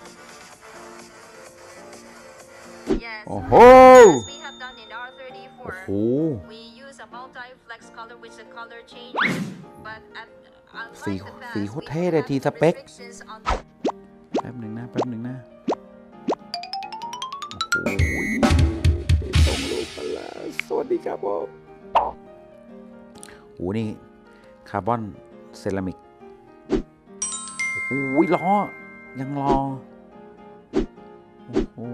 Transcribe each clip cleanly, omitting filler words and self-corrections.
โอ้โหโอ้โหสีโคตรเท่เลยทีสเปคแป๊บหนึ่งนะโอ้โหส่งรูปมาแล้วสวัสดีครับผมโอ้โหนี่คาร์บอนเซรามิกโอ้โหล้อยังรอโอ้โห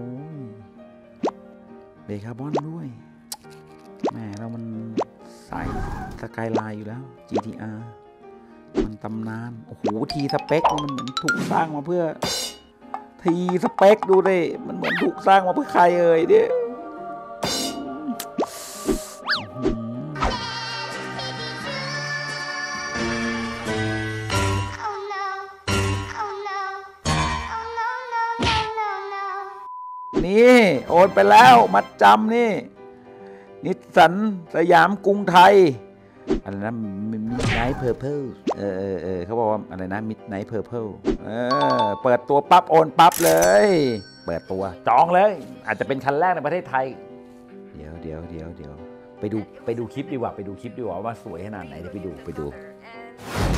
เบรคาร์บอนด้วยแหมเรามันสายสกายไลน์อยู่แล้ว GTR มันตำนานโอ้โหทีสเปคมันเหมือนถูกสร้างมาเพื่อทีสเปคดูดิมันเหมือนถูกสร้างมาเพื่อใครเอ่ยเนี่ยนี่โอนไปแล้วมัดจำนี่นิสสันสยามกรุงไทยอะไรนะมิดไนท์เพอร์เพลเขาบอกว่าอะไรนะมิดไนท์เพอร์เพลเปิดตัวปั๊บโอนปั๊บเลยเปิดตัวจองเลยอาจจะเป็นคันแรกในประเทศไทยเดี๋ยวไปดูคลิปดีกว่าว่าสวยขนาดไหนเดี๋ยวไปดู